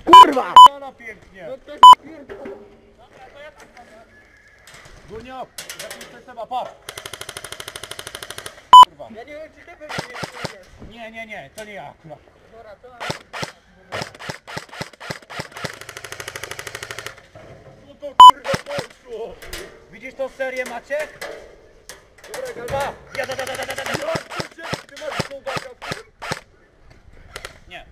Kurwa! Pana pięknie. No to pierdolę. Dobra, to ja tak mam. Górnio, zapisz Seba, patrz. Kurwa. Ja nie wiem, czy ty pewnie wiesz. Nie, to nie ja akurat. Dobra, to No to kurwa poszło. Widzisz tą serię, Maciek? Dobra, Kurwa. Ty masz kołbaka w tym? Nie.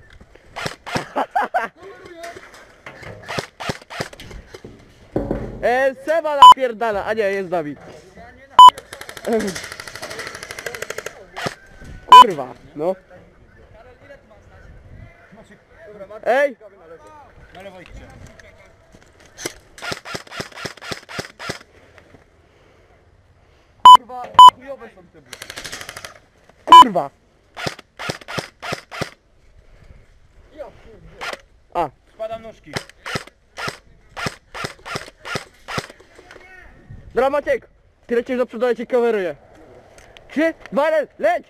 Seba napierdala, a nie, jest Dawid. Ja nie napierdolę. Kurwa, no. Karol, ile ty mam stać? Maciek, Dobra, Marcin, Ej! ciekawy na lewo. na lewo idźcie. Kurwa, chujowe są te buty. Kurwa! Ja pierdolę. A, Składam nóżki. dobra Maciek! Ty lecisz do przodu, ja cię coveruję. 3, 2, 1, leć!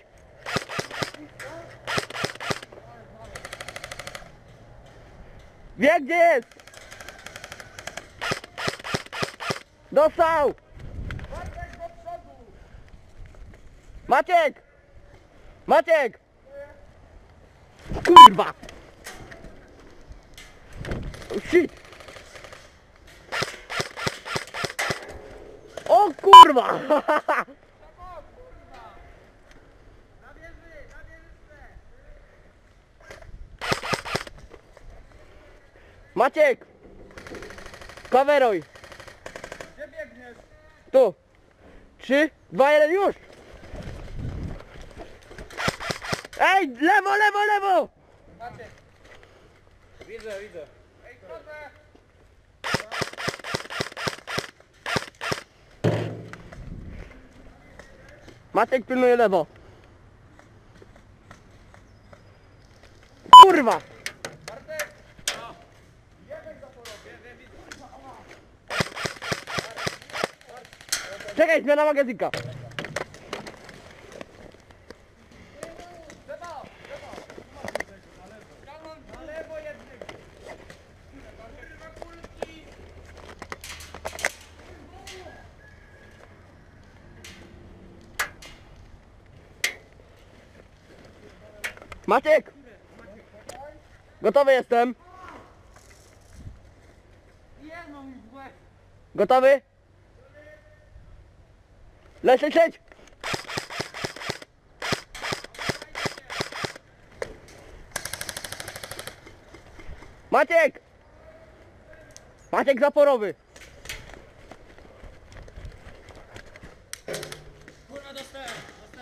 Wie gdzie jest! Dostał! Maciek! Maciek! Kurwa! Shit! O kurwa! Maciek! Kaweruj! Gdzie biegniesz? Tu! 3, 2, 1, już! Ej! Lewo, lewo, lewo! Maciek. Widzę. Ej, drodze! Maciek pilnuje lewo. Kurwa! Bartek! Czekaj, zmiana magazynka. Seba! Karol, na lewo jednym! Maciek! Gotowy jestem. Jedną mi w łeb! Gotowy? Leć, leć, leć! Maciek! Maciek zaporowy! Kurwa, dostałem.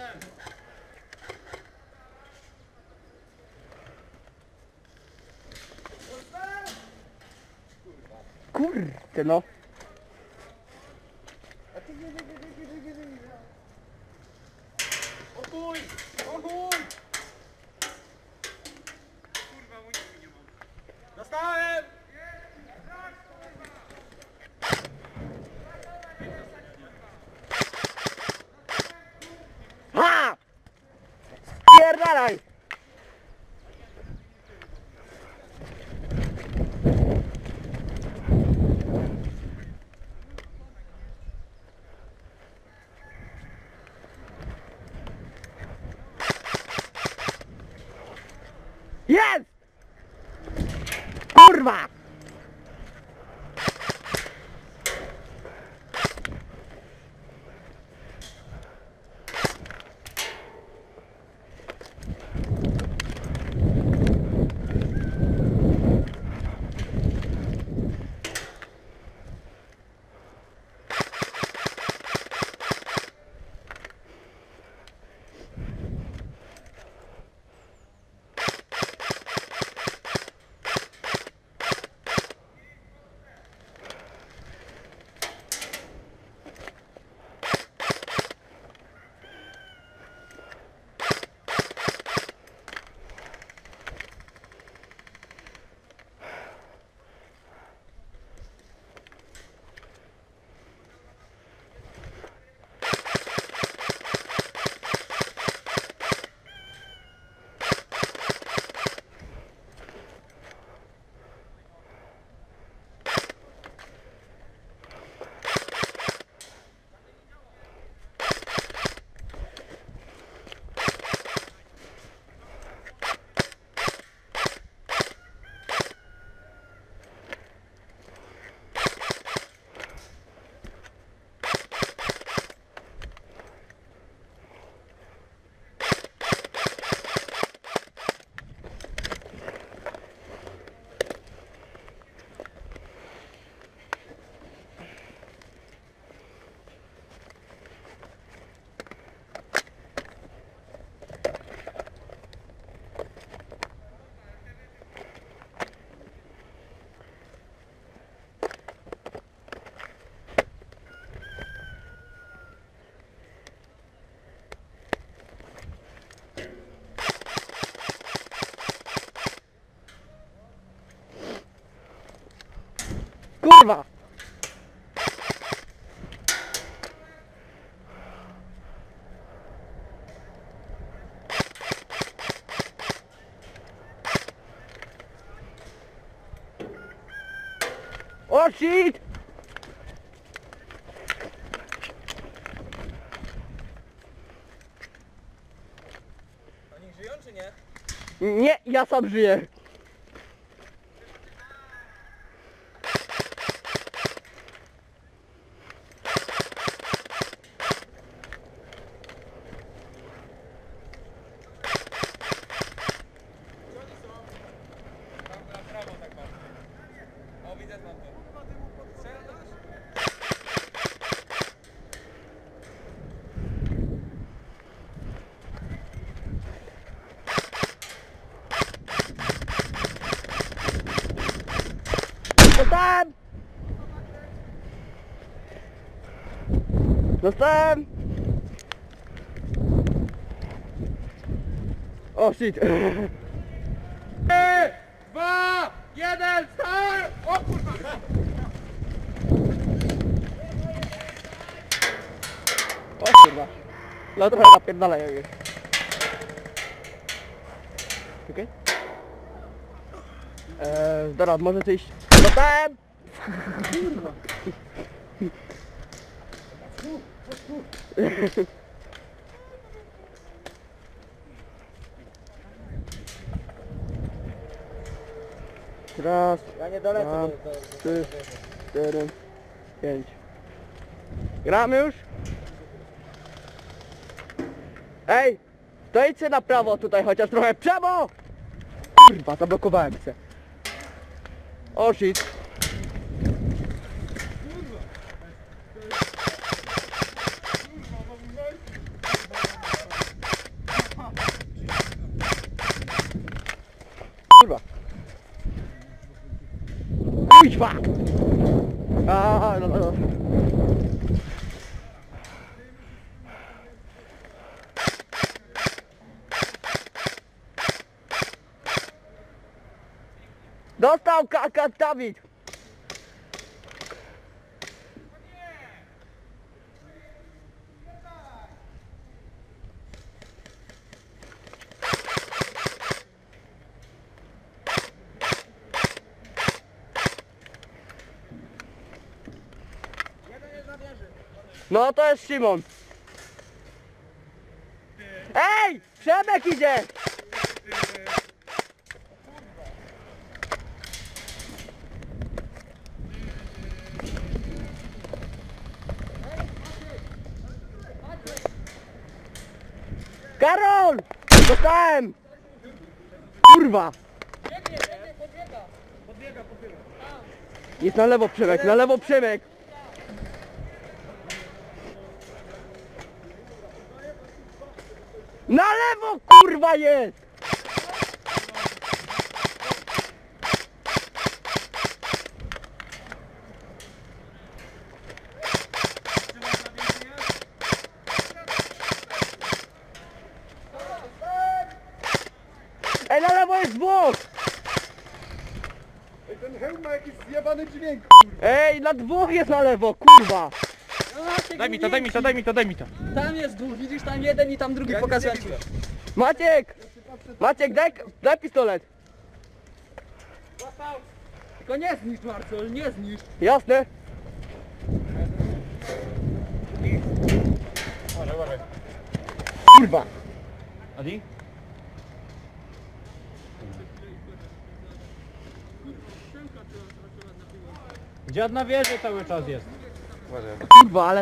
Kurde no. O chuj! Kurwa, amunicji nie mam. Dostałem! Ha! Spierdalaj! Jest! Kurwa! kurwa! O shit! Oni żyją czy nie? Nie, ja sam żyję. Tam na prawo tak bardzo. O, widzę tam to. Strzelasz? Dostałem! Dostałem! O shit! 3, 2, 1, start! O kurwa! O kurwa. No trochę napierdalają już. Okej? Dobra, może coś... Dostałem! Raz, Ja nie dolecę dwa, do... 3, 4, 5. Gramy już? Ej! Stojdźcie na prawo tutaj chociaż trochę. Prawo! Kurwa, zablokowałem się. O shit. Kurwa. Kuźwa! No. Dostał Dawid! No to jest Szymon. Ej! Przemek idzie! Karol! Dostałem! Kurwa! Jest na lewo Przemek, na lewo Przemek! Na lewo kurwa jest! Ej, na lewo jest dwóch! Ej, ten hełm ma jakiś zjebany dźwięk. Ej, na dwóch jest na lewo, kurwa! Daj mi to, daj mi to, daj mi to, daj mi to. Tam jest dwóch, widzisz tam jeden i tam drugi pokazuję ci. Maciek! Maciek, daj pistolet! Tylko nie zniszcz Marcel, nie zniszcz. Jasne? Kurwa! Adi? Dziad na wieży cały czas jest. Kurwa, ale...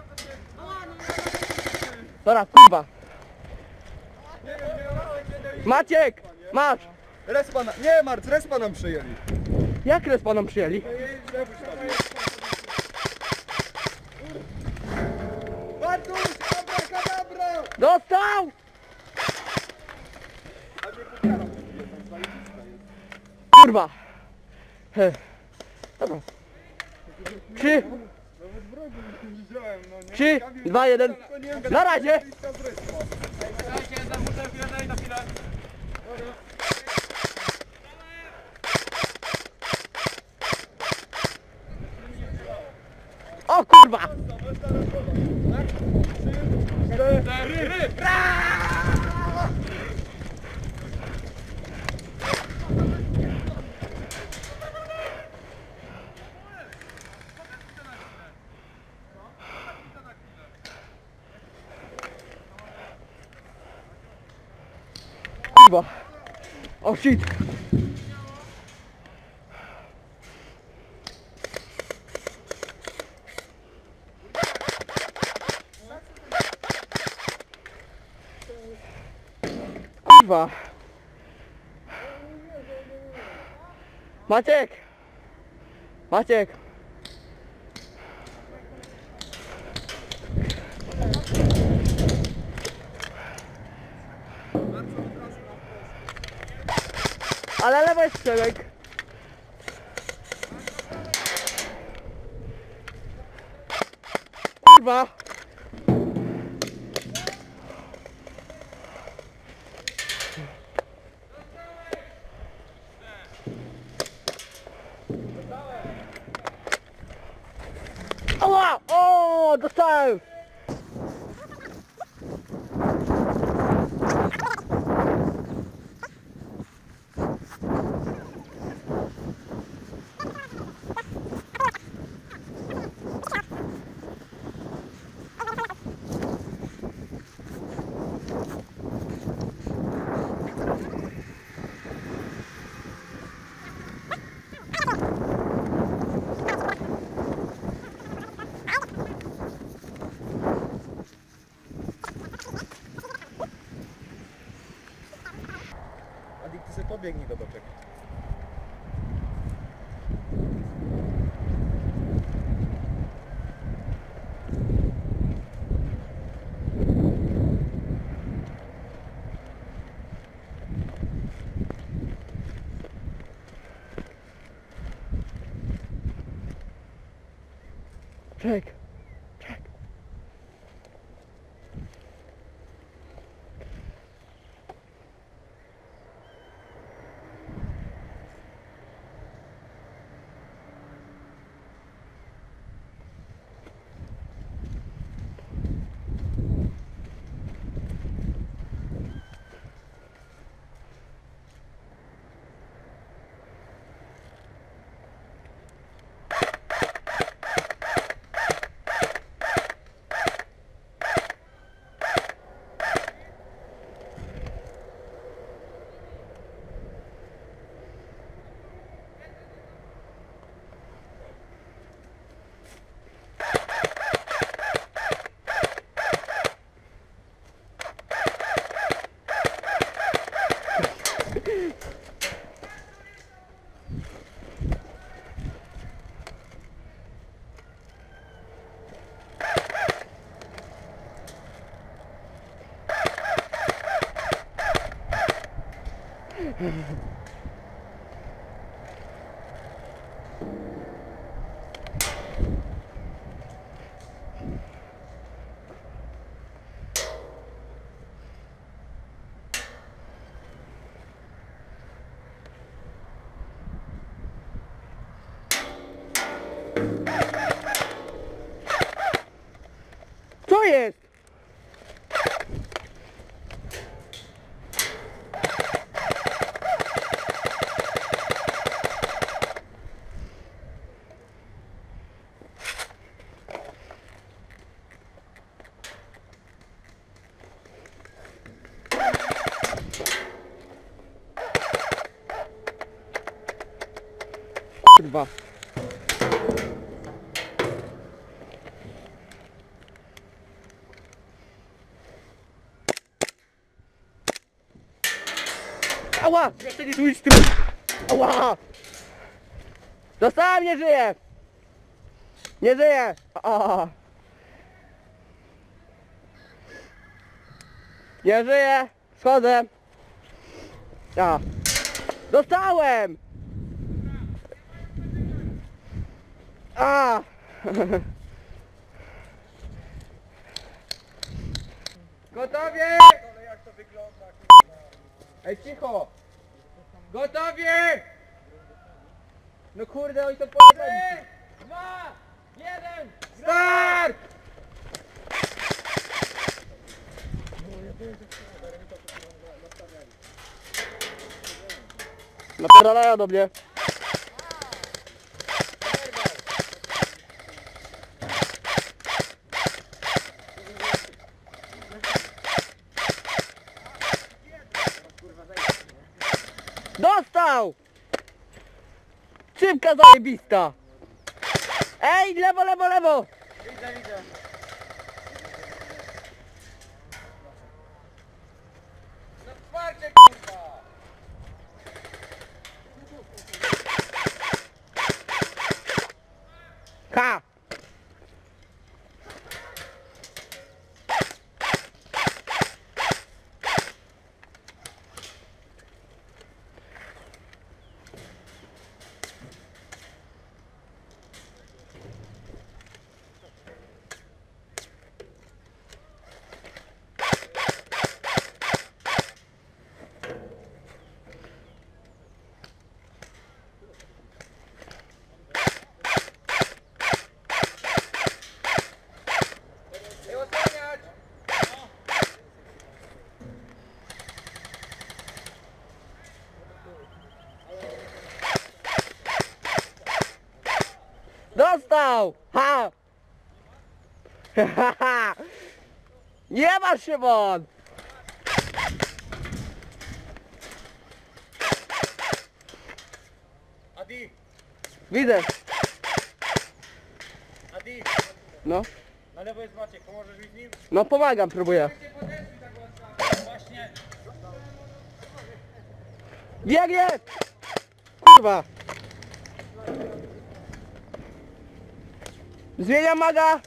Dobra, kurwa! Maciek! Masz! Respa na... Nie, Marc, respa nam przyjęli. Jak respa nam przyjęli? Bartuś, abracadabra! Dostał! Kurwa! Dobra. 3, 3, 2, 1. Na razie! Muszę chwilę, daj na chwilę. Kurwa. O shit. Kurwa. Maciek. Maciek. Ale lewo jest Przemek. Kurwa. Ała! O, dostałem! Adik, ty sobie pobiegnij do boczek. Czek. Czek. Co jest? Kurwa. Ała! Tu idź, ty... Ała! Dostałem, nie żyje! Nie żyje! A. Nie żyje! Schodzę! A. Dostałem! A. Gotowie! Ale jak to wygląda? Ej, cicho! Gotowie! No kurde, oni to pojechali! 2, 1, Start! Napierdalają do mnie. Dostał! Szybka zajebista! Ej, lewo, lewo, lewo! Widzę, widzę. No twardzie, kurwa! Ha! Ej, osłaniać! Dostał! Ha! Nie masz się, Szymon! Adi! Widzę. Adi! No, Na lewo jest Maciek, pomożesz mi z nim? no pomagam, próbuję. Nie podeszli tak łatwo. Właśnie. Biegnie! Kurwa! Zmieniam maga!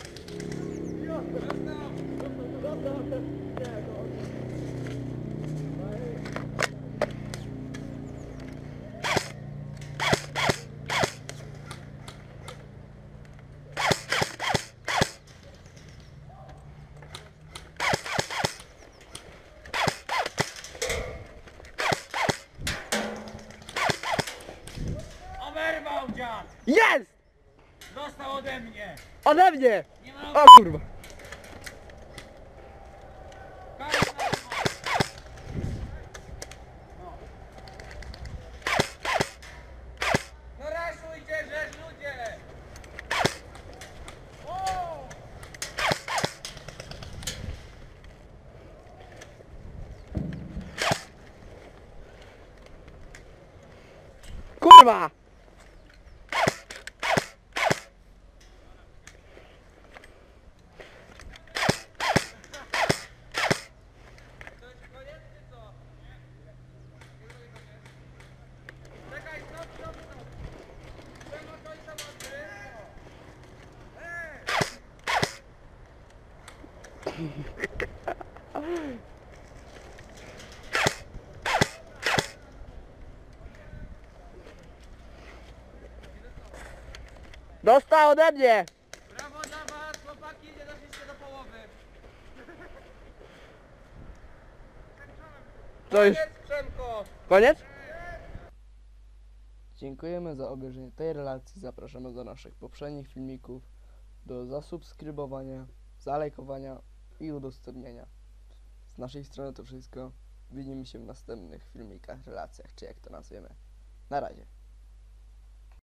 Oberwał dziad! Jest! Dostał ode mnie! Ode mnie! Nie ma O kurwa! Kary na lewo. No raszujcie, żeż ludzie! O! Kurwa! To już koniec, czy co? Czekaj, stop, stop, stop! Czemu to jest samochód? Dostał ode mnie! Brawo dla was, chłopaki, nie doszliście do połowy. To już Koniec, Przemko! koniec? Dziękujemy za obejrzenie tej relacji. Zapraszamy do naszych poprzednich filmików, do zasubskrybowania, zalajkowania i udostępnienia. Z naszej strony to wszystko. Widzimy się w następnych filmikach, relacjach, czy jak to nazwiemy. Na razie.